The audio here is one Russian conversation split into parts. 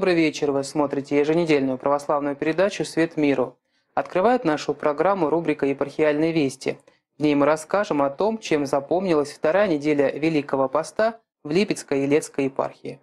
Добрый вечер. Вы смотрите еженедельную православную передачу «Свет миру». Открывает нашу программу рубрика «Епархиальные вести». В ней мы расскажем о том, чем запомнилась вторая неделя Великого Поста в Липецкой и Илецкой епархии.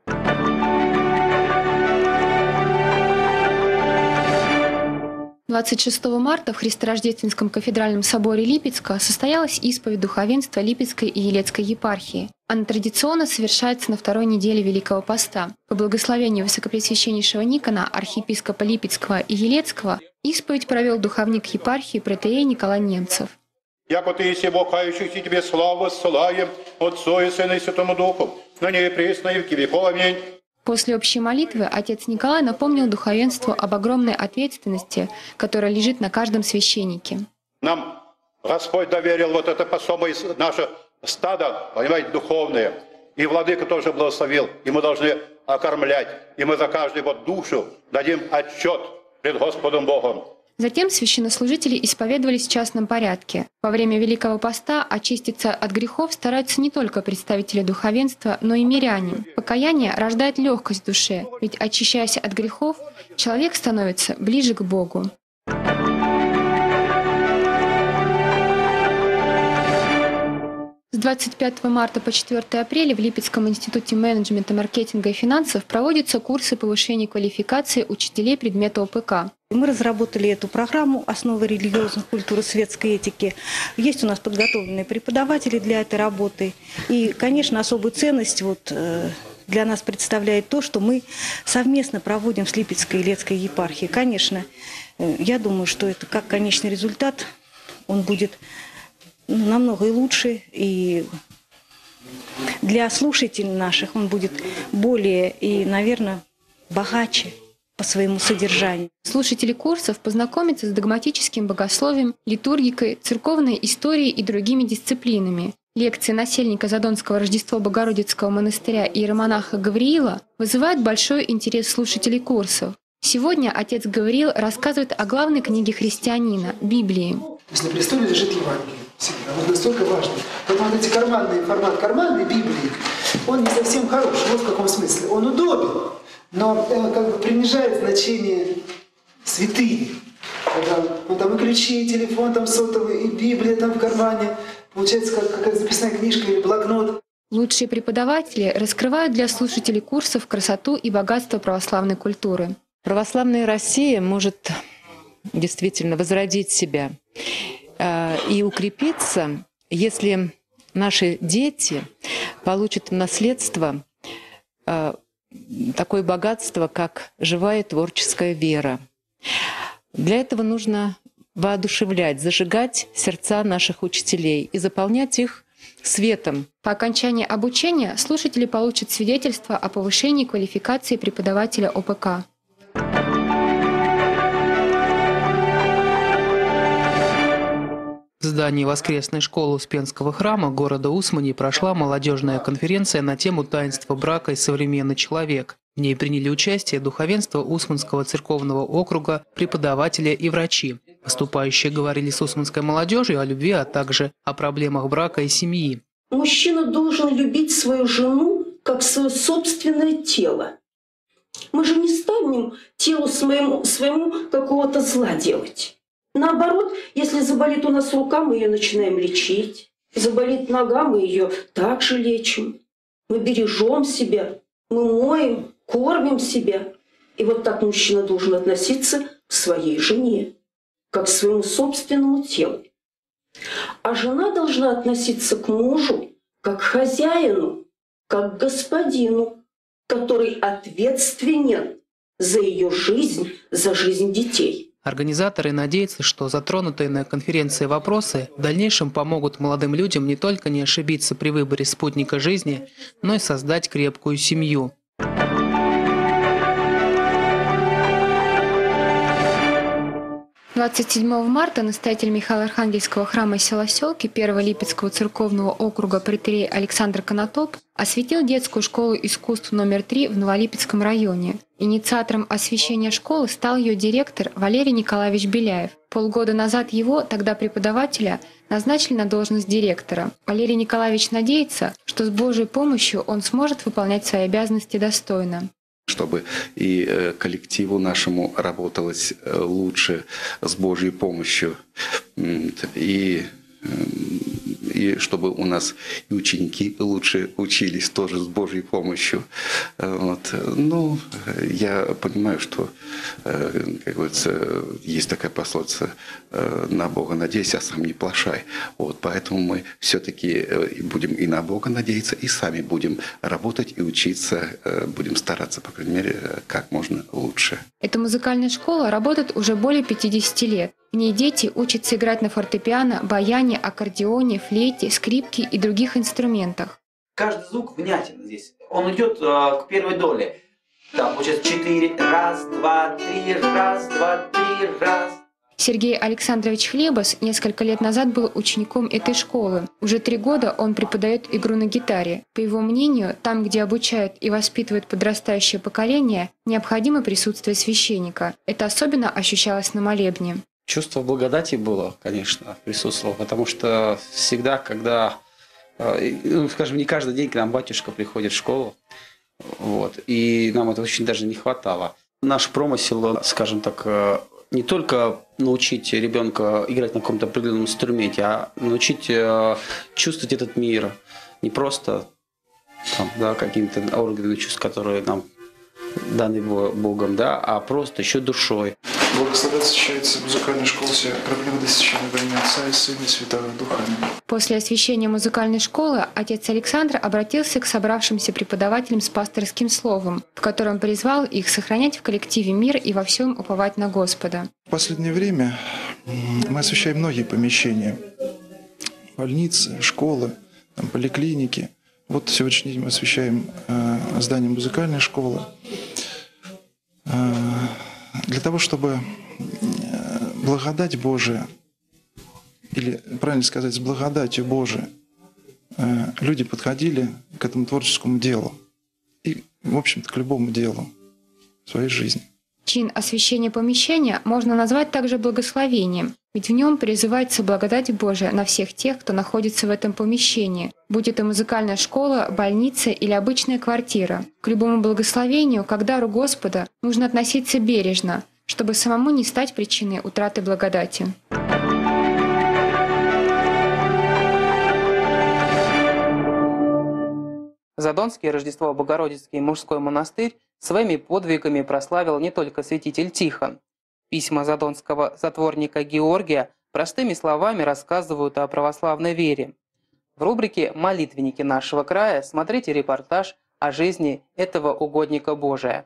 26 марта в Христорождественском кафедральном соборе Липецка состоялась исповедь духовенства Липецкой и Илецкой епархии. Она традиционно совершается на второй неделе Великого Поста. По благословению Высокопреосвященнейшего Никона, архиепископа Липецкого и Илецкого, исповедь провел духовник епархии протоиерей Николай Немцев. «Яко ты еси Бог, кающийся тебе славу ссылаем, Отцу и Сыну и Святому Духу, ныне и пресно и веки веков. Аминь». После общей молитвы отец Николай напомнил духовенству об огромной ответственности, которая лежит на каждом священнике. Нам Господь доверил вот это пособие, наше стадо, понимаете, духовное. И владыка тоже благословил, и мы должны окормлять. И мы за каждую вот душу дадим отчет пред Господом Богом. Затем священнослужители исповедовались в частном порядке. Во время Великого Поста очиститься от грехов стараются не только представители духовенства, но и миряне. Покаяние рождает легкость в душе, ведь, очищаясь от грехов, человек становится ближе к Богу. С 25 марта по 4 апреля в Липецком институте менеджмента, маркетинга и финансов проводятся курсы повышения квалификации учителей предмета ОПК. Мы разработали эту программу «Основы религиозных культур и светской этики». Есть у нас подготовленные преподаватели для этой работы. И, конечно, особую ценность для нас представляет то, что мы совместно проводим с Липецкой и Илецкой епархией. Конечно, я думаю, что это как конечный результат, он будет намного и лучше, и для слушателей наших он будет более и, наверное, богаче по своему содержанию. Слушатели курсов познакомятся с догматическим богословием, литургикой, церковной историей и другими дисциплинами. Лекции насельника Задонского Рождество-Богородицкого монастыря иеромонаха Гавриила вызывают большой интерес слушателей курсов. Сегодня отец Гавриил рассказывает о главной книге христианина – Библии. То есть на престоле лежит Евангелие. Всегда. Вот настолько важно. Поэтому вот эти формат карманной Библии, он не совсем хорош. Вот в каком смысле. Он удобен, но как бы принижает значение святыни. Когда там и ключи, и телефон там сотовый, и Библия там в кармане. Получается, как какая-то записная книжка или блокнот. Лучшие преподаватели раскрывают для слушателей курсов красоту и богатство православной культуры. Православная Россия может действительно возродить себя и укрепиться, если наши дети получат в наследство такое богатство, как живая творческая вера. Для этого нужно воодушевлять, зажигать сердца наших учителей и заполнять их светом. По окончании обучения слушатели получат свидетельство о повышении квалификации преподавателя ОПК. В здании воскресной школы Успенского храма города Усмани прошла молодежная конференция на тему таинства брака и современный человек. В ней приняли участие духовенство Усманского церковного округа, преподаватели и врачи. Выступающие говорили с усманской молодежью о любви, а также о проблемах брака и семьи. Мужчина должен любить свою жену как свое собственное тело. Мы же не станем телу своему какого-то зла делать. Наоборот, если заболит у нас рука, мы ее начинаем лечить. Заболит нога, мы ее также лечим. Мы бережем себя, мы моем, кормим себя. И вот так мужчина должен относиться к своей жене, как к своему собственному телу. А жена должна относиться к мужу как к хозяину, как к господину, который ответственен за ее жизнь, за жизнь детей. Организаторы надеются, что затронутые на конференции вопросы в дальнейшем помогут молодым людям не только не ошибиться при выборе спутника жизни, но и создать крепкую семью. 27 марта настоятель Михаила-Архангельского храма села Селки Первого Липецкого церковного округа протоиерей Александр Конотоп осветил детскую школу искусств номер 3 в Новолипецком районе. Инициатором освящения школы стал ее директор Валерий Николаевич Беляев. Полгода назад его, тогда преподавателя, назначили на должность директора. Валерий Николаевич надеется, что с Божьей помощью он сможет выполнять свои обязанности достойно. чтобы и коллективу нашему работалось лучше с Божьей помощью, и чтобы у нас и ученики лучше учились тоже с Божьей помощью. Вот. Ну, я понимаю, что, как говорится, есть такая пословица: на Бога надейся, а сам не плашай. Вот. Поэтому мы все-таки будем и на Бога надеяться, и сами будем работать и учиться, будем стараться, по крайней мере, как можно лучше. Эта музыкальная школа работает уже более 50 лет. В ней дети учатся играть на фортепиано, баяне, аккордеоне, флейте, скрипке и других инструментах. Каждый звук внятен здесь. Он идет к первой доле. Там получается 4. Раз, два, три, раз, два, три, раз. Сергей Александрович Хлебос несколько лет назад был учеником этой школы. Уже 3 года он преподает игру на гитаре. По его мнению, там, где обучают и воспитывают подрастающее поколение, необходимо присутствие священника. Это особенно ощущалось на молебне. Чувство благодати было, конечно, присутствовало, потому что всегда, когда, скажем, не каждый день к нам батюшка приходит в школу, вот, и нам это очень даже не хватало. Наш промысел, скажем так, не только научить ребенка играть на каком-то определенном инструменте, а научить чувствовать этот мир, не просто там, да, какими-то органами чувств, которые нам даны Богом, да, а просто еще душой. Благословят защищается музыкальная школа все проблемы достижения во имя Отца и Сына и Святого Духа. После освящения музыкальной школы отец Александр обратился к собравшимся преподавателям с пасторским словом, в котором призвал их сохранять в коллективе мир и во всем уповать на Господа. В последнее время мы освещаем многие помещения. Больницы, школы, поликлиники. Вот сегодняшний день мы освещаем здание музыкальной школы. Для того, чтобы благодать Божия, или, правильно сказать, с благодатью Божией, люди подходили к этому творческому делу и, в общем-то, к любому делу в своей жизни. Чин освящения помещения можно назвать также благословением, ведь в нем призывается благодать Божия на всех тех, кто находится в этом помещении, будь это музыкальная школа, больница или обычная квартира. К любому благословению, как дару Господа, нужно относиться бережно, чтобы самому не стать причиной утраты благодати. Задонский Рождество-Богородицкий мужской монастырь своими подвигами прославил не только святитель Тихон. Письма задонского затворника Георгия простыми словами рассказывают о православной вере. В рубрике «Молитвенники нашего края» смотрите репортаж о жизни этого угодника Божия.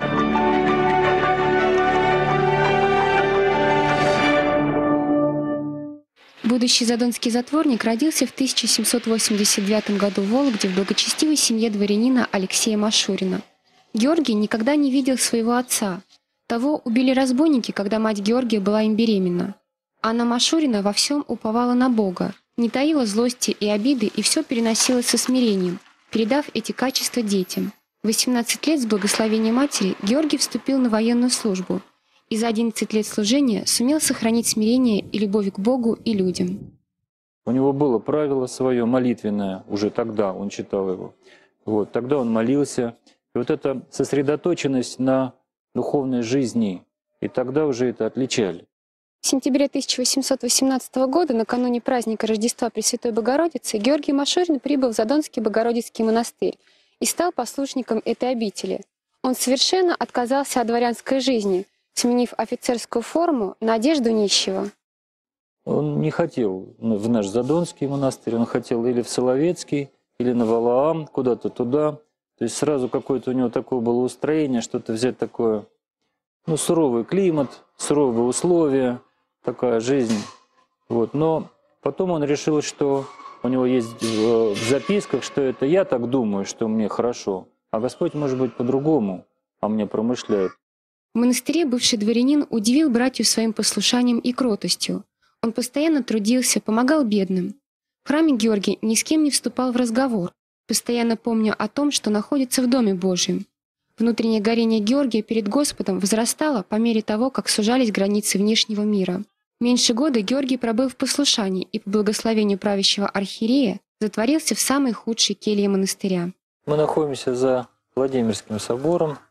Будущий задонский затворник родился в 1789 году в Вологде в благочестивой семье дворянина Алексея Машурина. Георгий никогда не видел своего отца. Того убили разбойники, когда мать Георгия была им беременна. Анна Машурина во всем уповала на Бога, не таила злости и обиды и все переносила со смирением, передав эти качества детям. В 18 лет с благословения матери Георгий вступил на военную службу и за 11 лет служения сумел сохранить смирение и любовь к Богу и людям. У него было правило свое молитвенное, уже тогда он читал его. Вот, тогда он молился. И вот эта сосредоточенность на духовной жизни, и тогда уже это отличали. В сентябре 1818 года, накануне праздника Рождества Пресвятой Богородицы, Георгий Машурин прибыл в Задонский Богородицкий монастырь и стал послушником этой обители. Он совершенно отказался от дворянской жизни, сменив офицерскую форму на одежду нищего. Он не хотел в наш Задонский монастырь, он хотел или в Соловецкий, или на Валаам, куда-то туда. То есть сразу какое-то у него такое было устроение, что-то взять такое, ну, суровый климат, суровые условия, такая жизнь. Вот. Но потом он решил, что у него есть в записках, что это я так думаю, что мне хорошо, а Господь, может быть, по-другому о мне промышляет. В монастыре бывший дворянин удивил братью своим послушанием и кротостью. Он постоянно трудился, помогал бедным. В храме Георгий ни с кем не вступал в разговор, постоянно помня о том, что находится в Доме Божьем. Внутреннее горение Георгия перед Господом возрастало по мере того, как сужались границы внешнего мира. Меньше года Георгий пробыл в послушании и по благословению правящего архиерея затворился в самой худшей келье монастыря. Мы находимся за Владимирским собором.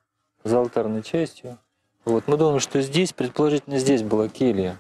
за алтарной частью. Вот. Мы думаем, что здесь, предположительно, здесь была келья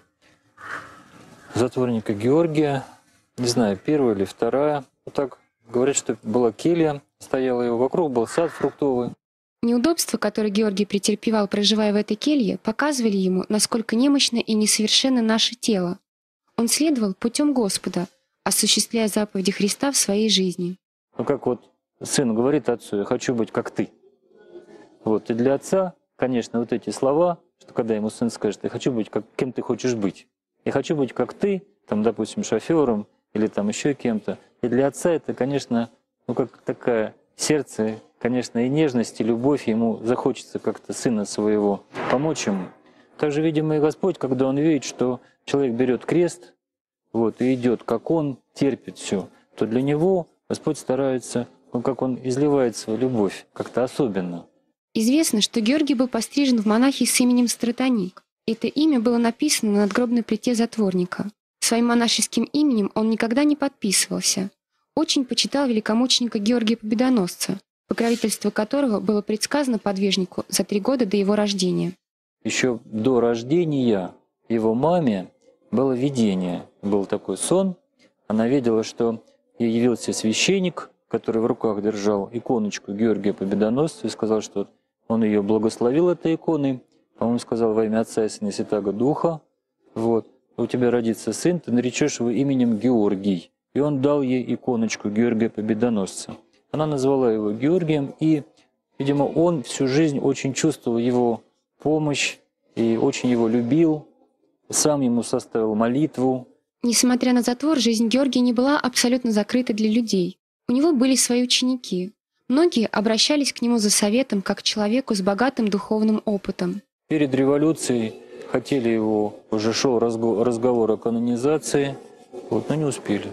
затворника Георгия, не знаю, первая или вторая. Вот так говорят, что была келья, стояла его, вокруг был сад фруктовый. Неудобства, которые Георгий претерпевал, проживая в этой келье, показывали ему, насколько немощно и несовершенно наше тело. Он следовал путем Господа, осуществляя заповеди Христа в своей жизни. Ну как вот сын говорит отцу: «Я хочу быть как ты». Вот. И для отца, конечно, вот эти слова, что когда ему сын скажет: «Я хочу быть как кем ты хочешь быть». «Я хочу быть как ты», там, допустим, шофером или там еще кем-то. И для отца это, конечно, ну как такая сердце, конечно, и нежность, и любовь. Ему захочется как-то сына своего помочь ему. Также, видимо, и Господь, когда Он видит, что человек берет крест, вот, и идет, как он терпит все, то для него Господь старается, как он изливает свою любовь, как-то особенно. Известно, что Георгий был пострижен в монахи с именем Стратоник. Это имя было написано на надгробной плите затворника. Своим монашеским именем он никогда не подписывался. Очень почитал великомученика Георгия Победоносца, покровительство которого было предсказано подвижнику за 3 года до его рождения. Еще до рождения его маме было видение. Был такой сон. Она видела, что ей явился священник, который в руках держал иконочку Георгия Победоносца, и сказал, что он ее благословил этой иконой. По-моему, сказал: во имя Отца и Сына и Святаго Духа. Вот. У тебя родится сын, ты наречешь его именем Георгий. И он дал ей иконочку Георгия Победоносца. Она назвала его Георгием, и, видимо, он всю жизнь очень чувствовал его помощь и очень его любил. Сам ему составил молитву. Несмотря на затвор, жизнь Георгия не была абсолютно закрыта для людей. У него были свои ученики. Многие обращались к нему за советом как к человеку с богатым духовным опытом. Перед революцией хотели его, уже шел разговор о канонизации, вот, но не успели.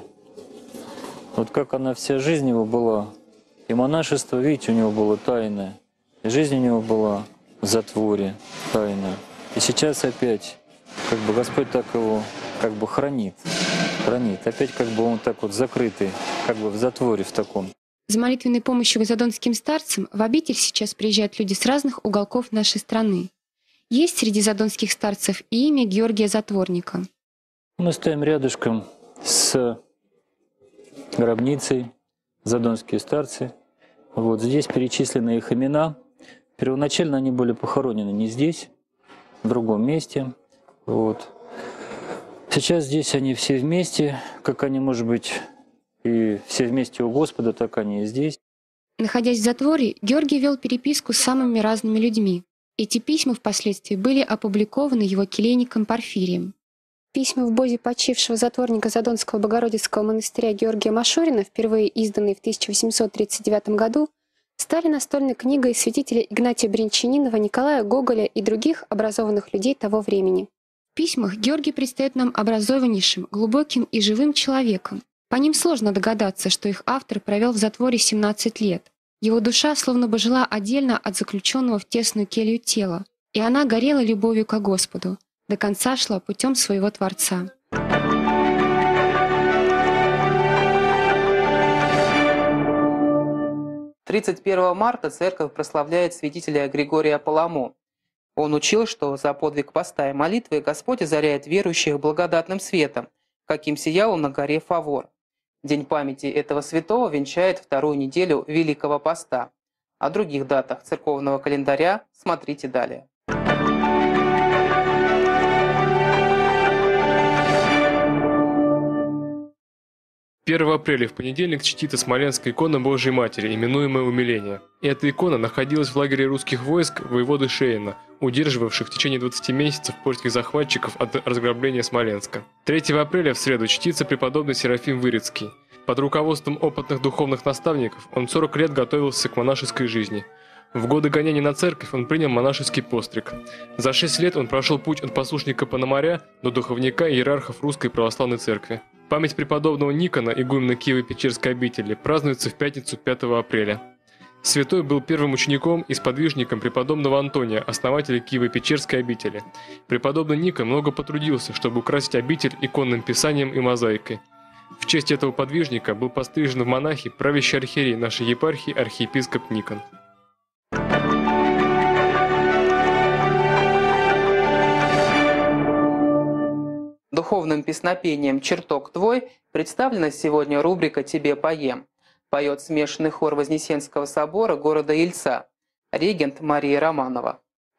Вот как она вся жизнь его была, и монашество, видите, у него было тайное, и жизнь у него была в затворе тайная. И сейчас опять, как бы Господь так его как бы хранит. Опять как бы он так вот закрытый, как бы в затворе в таком. За молитвенной помощью к задонским старцам в обитель сейчас приезжают люди с разных уголков нашей страны. Есть среди задонских старцев и имя Георгия Затворника. Мы стоим рядышком с гробницей, задонские старцы. Вот здесь перечислены их имена. Первоначально они были похоронены не здесь, в другом месте. Вот. Сейчас здесь они все вместе, как они, может быть, и все вместе у Господа, так они и здесь. Находясь в затворе, Георгий вел переписку с самыми разными людьми. Эти письма впоследствии были опубликованы его келейником Порфирием. Письма в бозе почившего затворника Задонского Богородицкого монастыря Георгия Машурина, впервые изданные в 1839 году, стали настольной книгой святителя Игнатия Брянчанинова, Николая Гоголя и других образованных людей того времени. В письмах Георгий предстает нам образованнейшим, глубоким и живым человеком. По ним сложно догадаться, что их автор провел в затворе 17 лет. Его душа словно бы жила отдельно от заключенного в тесную келью тела, и она горела любовью ко Господу, до конца шла путем своего Творца. – 31 марта церковь прославляет святителя Григория Паламо. Он учил, что за подвиг поста и молитвы Господь озаряет верующих благодатным светом, каким сиял он на горе Фавор. День памяти этого святого венчает вторую неделю Великого Поста. О других датах церковного календаря смотрите далее. 1 апреля в понедельник чтится Смоленская икона Божией Матери, именуемая «Умиление». Эта икона находилась в лагере русских войск воеводы Шейна, удерживавших в течение 20 месяцев польских захватчиков от разграбления Смоленска. 3 апреля в среду чтится преподобный Серафим Вырицкий. Под руководством опытных духовных наставников он 40 лет готовился к монашеской жизни. В годы гонений на церковь он принял монашеский постриг. За 6 лет он прошел путь от послушника Пономаря до духовника и иерархов Русской Православной Церкви. Память преподобного Никона, игумена Киево-Печерской обители, празднуется в пятницу 5 апреля. Святой был первым учеником и сподвижником преподобного Антония, основателя Киево-Печерской обители. Преподобный Никон много потрудился, чтобы украсить обитель иконным писанием и мозаикой. В честь этого подвижника был пострижен в монахи правящий архиерей нашей епархии архиепископ Никон. Духовным песнопением «Чертог твой» представлена сегодня рубрика «Тебе поем». Поет смешанный хор Вознесенского собора города Ельца. Регент Мария Романова.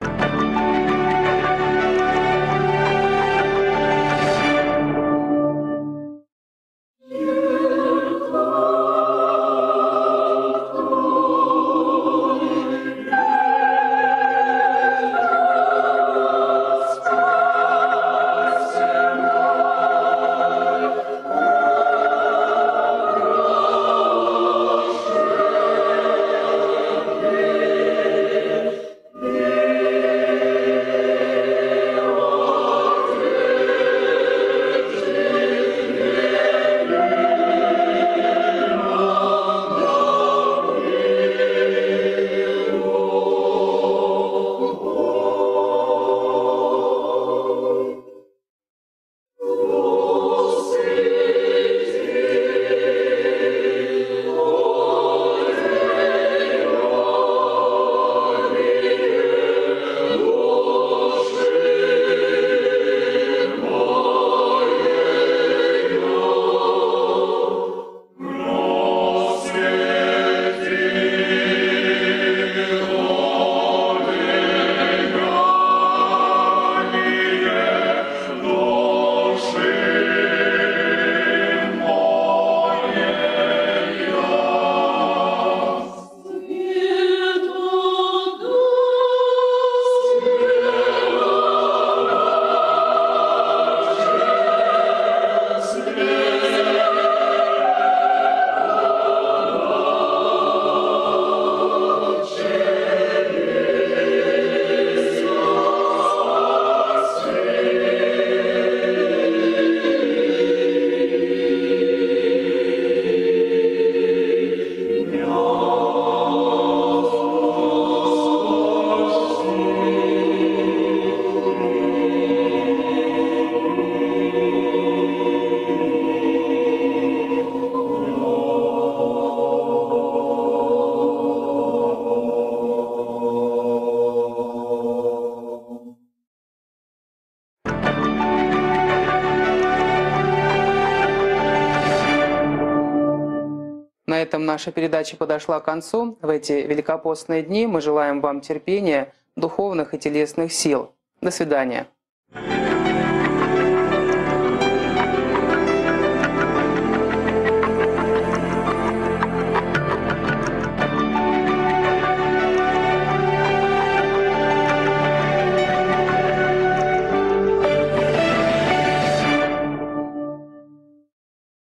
На этом наша передача подошла к концу. В эти великопостные дни мы желаем вам терпения, духовных и телесных сил. До свидания.